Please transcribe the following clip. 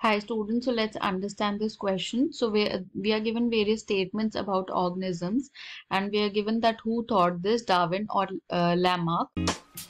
Hi students, so let's understand this question. So we are given various statements about organisms, and we are given that who thought this, Darwin or Lamarck.